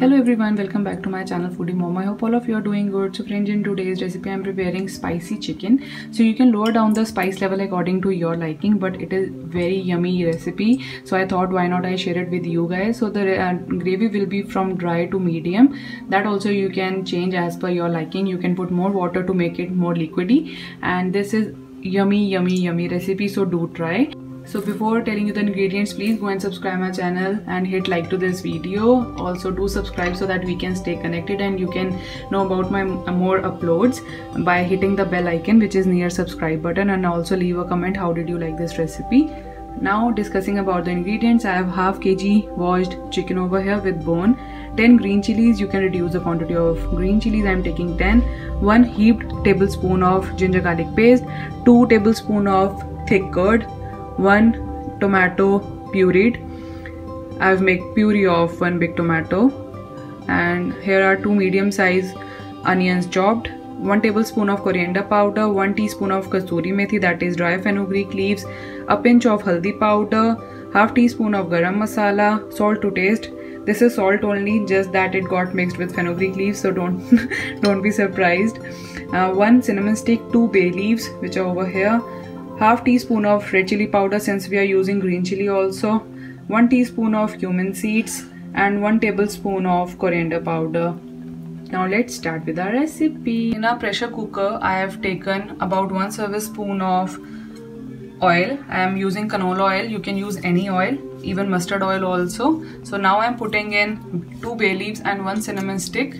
Hello everyone, welcome back to my channel Foodie Mom. I hope all of you are doing good. So friends, in today's recipe I'm preparing spicy chicken. So you can lower down the spice level according to your liking, but it is very yummy recipe. So I thought why not I share it with you guys. So the gravy will be from dry to medium. That also you can change as per your liking. You can put more water to make it more liquidy. And this is yummy recipe, so do try. So before telling you the ingredients, please go and subscribe my channel and hit like to this video. Also do subscribe so that we can stay connected and you can know about my more uploads by hitting the bell icon which is near subscribe button, and also leave a comment how did you like this recipe. Now discussing about the ingredients, I have half kg washed chicken over here with bone, 10 green chilies. You can reduce the quantity of green chilies. I am taking 10. 1 heaped tablespoon of ginger garlic paste, 2 tablespoon of thick curd, 1 tomato pureed. I've made puree of 1 big tomato, and here are 2 medium size onions chopped, 1 tablespoon of coriander powder, 1 teaspoon of kasturi methi, that is dry fenugreek leaves, a pinch of haldi powder, half teaspoon of garam masala, salt to taste. This is salt only, just that it got mixed with fenugreek leaves, so don't be surprised. 1 cinnamon stick, 2 bay leaves which are over here, half teaspoon of red chili powder since we are using green chili also, 1 teaspoon of cumin seeds, and 1 tablespoon of coriander powder. Now let's start with our recipe. In a pressure cooker, I have taken about 1 tablespoon of oil. I am using canola oil. You can use any oil, even mustard oil also. So now I am putting in 2 bay leaves and 1 cinnamon stick.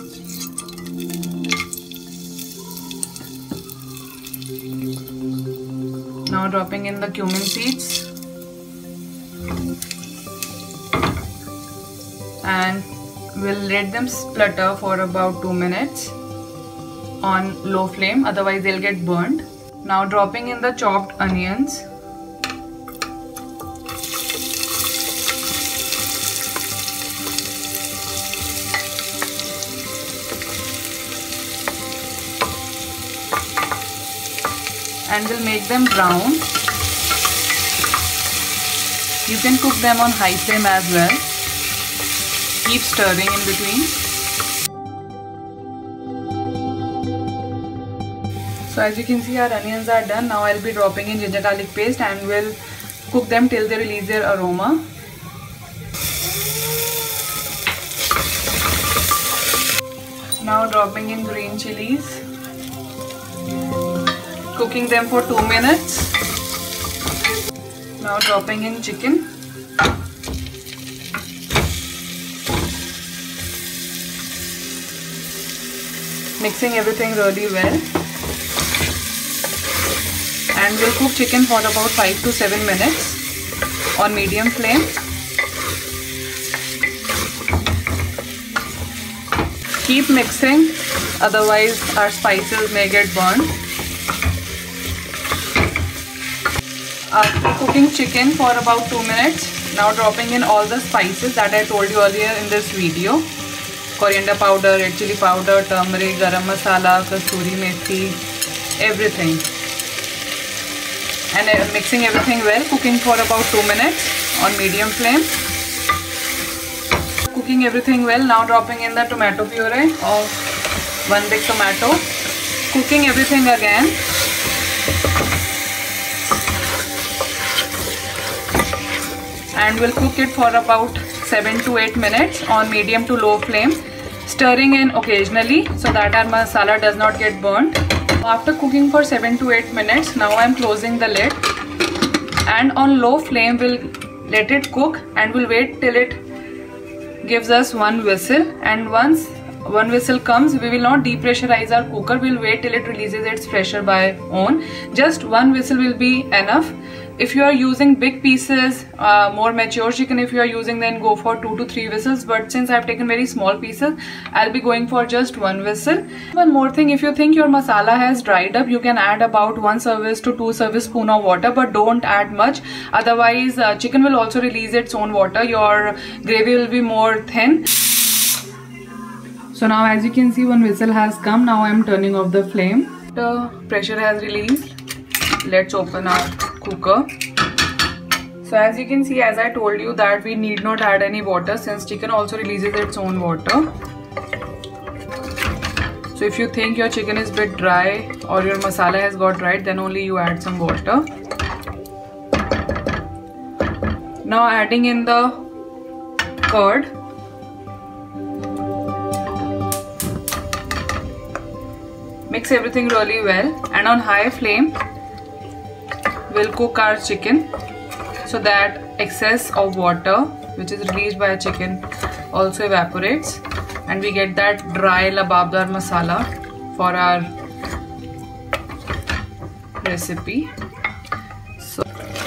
Now dropping in the cumin seeds and we'll let them splutter for about 2 minutes on low flame, otherwise they'll get burned. Now dropping in the chopped onions, and we'll make them brown. You can cook them on high flame as well. Keep stirring in between. So as you can see, our onions are done. Now I'll be dropping in ginger garlic paste and we'll cook them till they release their aroma. Now dropping in green chilies, cooking them for 2 minutes. Now dropping in chicken. Mixing everything really well. And we'll cook chicken for about 5 to 7 minutes on medium flame. Keep mixing, otherwise our spices may get burned. After cooking chicken for about 2 minutes, now dropping in all the spices that I told you earlier in this video. Coriander powder, red chili powder, turmeric, garam masala, kasturi methi, everything. And mixing everything well, cooking for about 2 minutes on medium flame. Cooking everything well, now dropping in the tomato puree of 1 big tomato. Cooking everything again. And we'll cook it for about 7 to 8 minutes on medium to low flame, stirring in occasionally so that our masala does not get burnt. After cooking for 7 to 8 minutes, now I am closing the lid and on low flame we'll let it cook and we'll wait till it gives us 1 whistle. And once 1 whistle comes, we will not depressurize our cooker. We'll wait till it releases its pressure by own. Just 1 whistle will be enough. If you are using big pieces, more mature chicken, if you are using, then go for 2 to 3 whistles. But since I have taken very small pieces, I'll be going for just 1 whistle. One more thing, if you think your masala has dried up, you can add about 1 service to 2 tablespoons of water, but don't add much. Otherwise, chicken will also release its own water. Your gravy will be more thin. So now as you can see, 1 whistle has come. Now I am turning off the flame. The pressure has released. Let's open our cooker. So as you can see, as I told you, that we need not add any water since chicken also releases its own water. So if you think your chicken is a bit dry or your masala has got dried, then only you add some water. Now adding in the curd. Mix everything really well, and on high flame we'll cook our chicken so that excess of water which is released by chicken also evaporates, and we get that dry lababdar masala for our recipe. So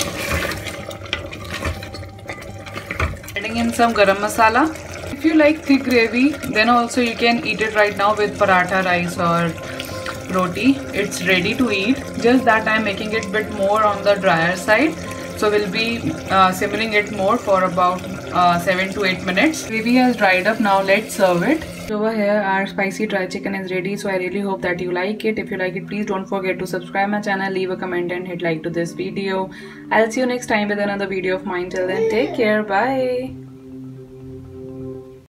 adding in some garam masala. If you like thick gravy, then also you can eat it right now with paratha, rice or roti. It's ready to eat, just that I'm making it a bit more on the drier side. So we'll be simmering it more for about 7 to 8 minutes. Gravy has dried up. Now let's serve it. Over here our spicy dry chicken is ready. So I really hope that you like it. If you like it, please don't forget to subscribe my channel, leave a comment and hit like to this video. I'll see you next time with another video of mine. Till then, take care. Bye.